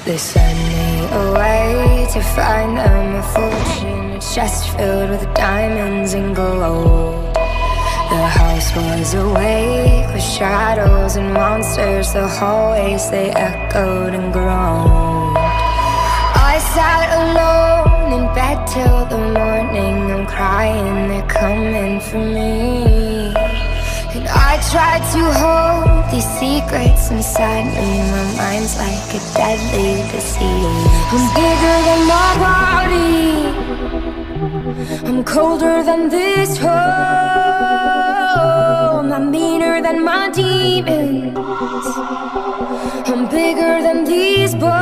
They send me away to find them a fortune. It's just filled with diamonds and gold. The house was awake with shadows and monsters. The hallways, they echoed and groaned. I sat alone in bed till the morning. I'm crying, they're coming for me. And I tried to hold these secrets inside me. My mind's like a deadly disease. I'm bigger than my body, I'm colder than this home. I'm meaner than my demons, I'm bigger than these bones.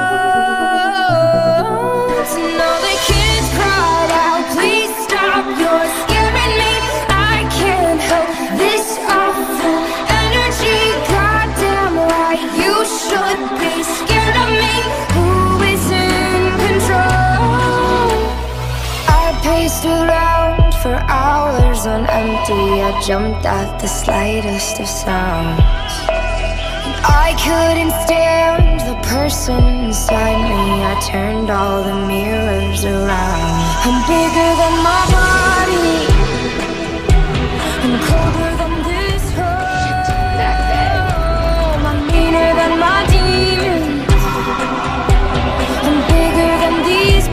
And all the kids cried out, please stop, you're scaring me. I can't help this awful energy. Goddamn right, you should be scared of me. Who is in control? I paced around for hours on empty. I jumped at the slightest of sounds. I couldn't stand the person inside me. I turned all the mirrors around. I'm bigger than my body, I'm colder than this home. I'm meaner than my demons, I'm bigger than these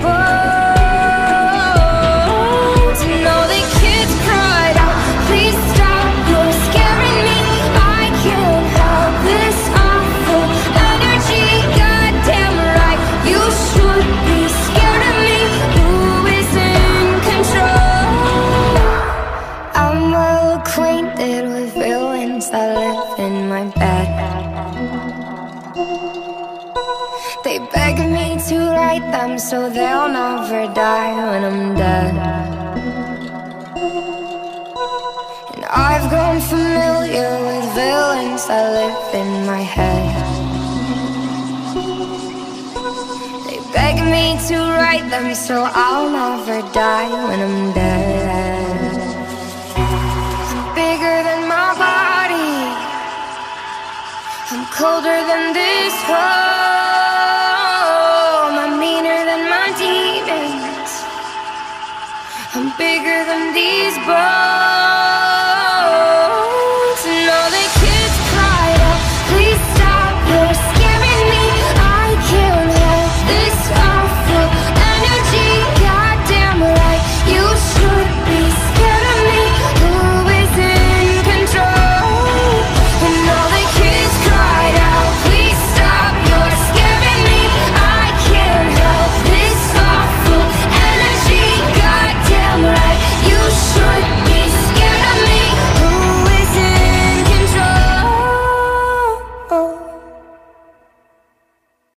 bones. And all the kids cried out, please stop, you're scaring me. I can't help this awful energy. Goddamn right, you should be scared of me. Who is in control? I'm well acquainted with villains that live in my bed. They beg me to write them so they'll never die when I'm dead. And I've grown familiar with villains that live in my head. They beg me to write them so I'll never die when I'm dead. Bigger than my body, I'm colder than this